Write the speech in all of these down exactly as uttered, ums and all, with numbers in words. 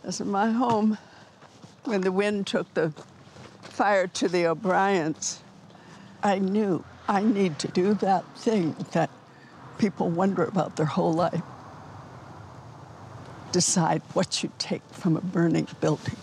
This is my home. When the wind took the fire to the O'Briens, I knew I need to do that thing that people wonder about their whole life. Decide what you take from a burning building.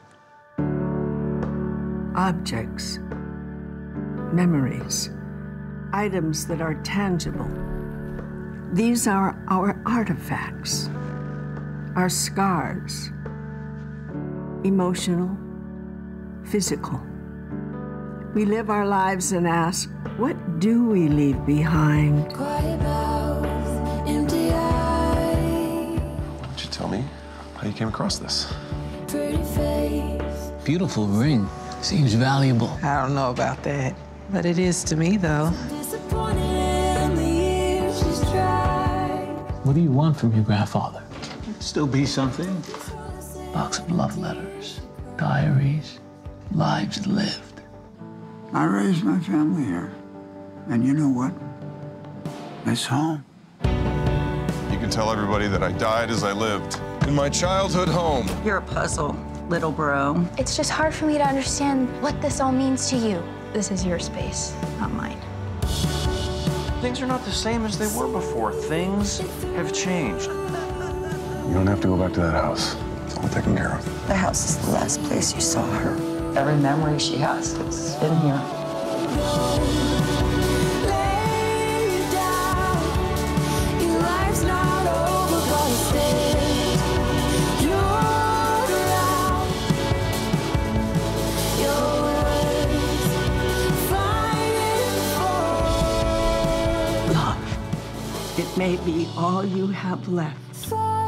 Objects, memories, items that are tangible. These are our artifacts, our scars, emotional, physical. We live our lives and ask, what do we leave behind? Quiet mouth, empty eye. Why don't you tell me how you came across this? Pretty face. Beautiful ring. Seems valuable. I don't know about that, but it is to me, though. Disappointed in the years she's tried. What do you want from your grandfather? Still be something. Box of love letters, diaries, lives lived. I raised my family here. And you know what? It's home. You can tell everybody that I died as I lived in my childhood home. You're a puzzle, little bro. It's just hard for me to understand what this all means to you. This is your space, not mine. Things are not the same as they were before. Things have changed. You don't have to go back to that house. It's all taken care of. The house is the last place you saw her. Every memory she has is in here. Lay you down. Your life's not over, but it stays. You're around. Your words fighting for. Love. It may be all you have left. For